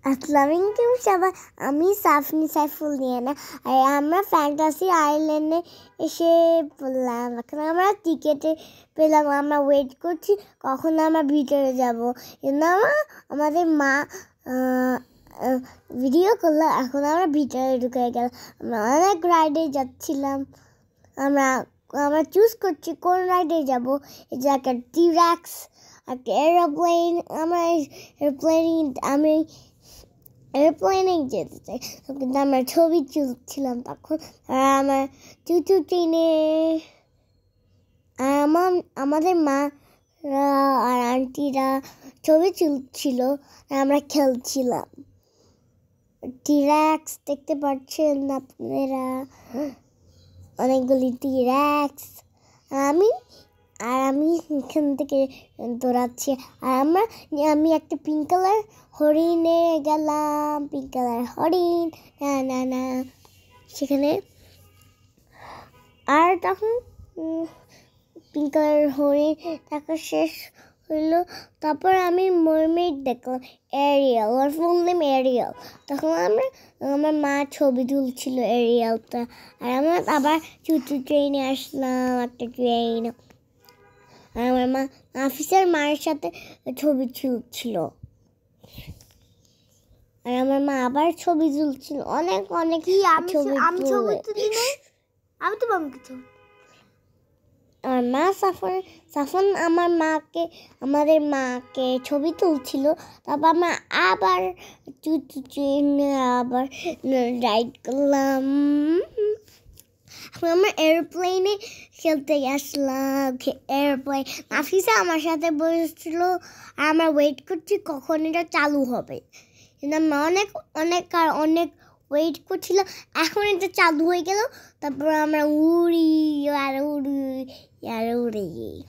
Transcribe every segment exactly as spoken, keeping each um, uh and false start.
আসসালামু আলাইকুম সবাই, আমি সাফনি সাইফুল নিয়ে না আর আমরা ফ্যান্টাসি আইল্যান্ডে এসে পড়লাম। এখন আমরা টিকেটে পেলাম, আমরা ওয়েট করছি কখন আমরা ভিতরে যাব। কিন্তু আমাদের মা ভিডিও করলো, এখন আমরা ভিতরে ঢুকে গেলাম। আমরা অনেক রাইডে যাচ্ছিলাম, আমরা আমরা চুজ করছি কোন রাইডে যাব। এটা একটা টি-রেক্স, একটা এরোপ্লেন। আমরা এরোপ্লেনে আমি এরোপ্লেনে যেতে চাই, কিন্তু আমরা ছবি তুলছিলাম তখন। আর আমার চুচু ট্রেনে আমার আমাদের মা আর আন্টিরা ছবি তুলছিল আর আমরা খেলছিলাম। টি-রেক্স দেখতে পাচ্ছেন আপনারা, অনেকগুলি টি-রেক্স। আমি আর আমি এখান থেকে দৌড়াচ্ছি। আর আমরা আমি একটা পিঙ্ক কালার হরিণে গেলাম, পিঙ্ক কালার হরিণ না না না সেখানে। আর তখন পিঙ্ক কালার হরিণ দেখা শেষ হইলো। তারপর আমি মারমেড দেখলাম, এরিয়াল, ওর ফুল নেম এরিয়াল। তখন আমরা আমার মা ছবি তুলছিল এরিয়ালটা। আর আমরা আবার চুচু ট্রেনে আসলাম, একটা ট্রেন। আর আমার মা নাফিসার মায়ের সাথে ছবি তুলছিল। আর আমার মা আবার ছবি তুলছিল, অনেক অনেক ছবি আমি তো কিছু। আমার মা সাফন সাফন আমার মাকে আমাদের মাকে ছবি তুলছিল। তারপর আমরা আবার চুচু ট্রেনে আবার রাইড করলাম। আমরা এরোপ্লেনে খেলতে আসলাম, এরোপ্লেন। নাফিসা আমার সাথে বসেছিল আর আমরা ওয়েট করছি কখন এটা চালু হবে। কিন্তু আমরা অনেক অনেক আর অনেক ওয়েট করছিলাম, এখন এটা চালু হয়ে গেল। তারপর আমরা উড়ি আর উড়ি আর উড়ি।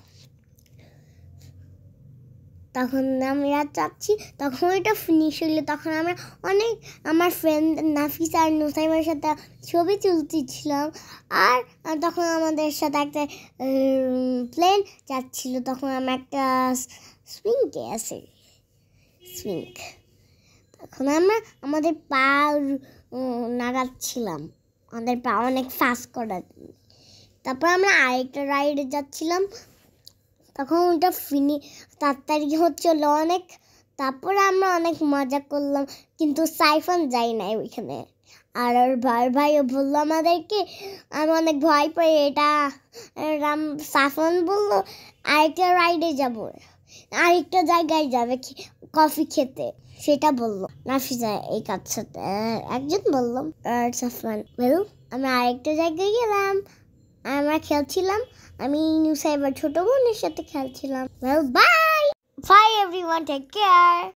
তখন আমরা যাচ্ছি, তখন এটা ফিনিশ হইলো। তখন আমরা অনেক আমার ফ্রেন্ড নাফিসা আর নুসাইমার সাথে ছবি তুলতেছিলাম। আর তখন আমাদের সাথে একটা প্লেন যাচ্ছিল। তখন আমরা একটা সুইংকে আছে সুইং তখন আমরা আমাদের পা নাড়াচ্ছিলাম, আমাদের পা অনেক ফাস্ট করার। তারপর আমরা আরেকটা রাইডে যাচ্ছিলাম, তখন ওটা ফিনি তাড়াতাড়ি হচ্ছিল অনেক। তারপর আমরা অনেক মজা করলাম, কিন্তু সাইফান যাই নাই ওইখানে। আর ওর ভাই ভাইও বললো আমাদেরকে, আমি অনেক ভয় পাই এটা। রাম সাইফান বললো আরেকটা রাইডে যাব, আরেকটা জায়গায় যাবে কফি খেতে, সেটা বললো নাফিসা এই কাজ সাথে একজন বললাম। আর সাফওয়ান বল আমরা আরেকটা জায়গায় গেলাম, আমরা খেলছিলাম। আমি নুসাইবার ছোট বোনের সাথে খেলছিলাম। Well, bye! Bye everyone, take care!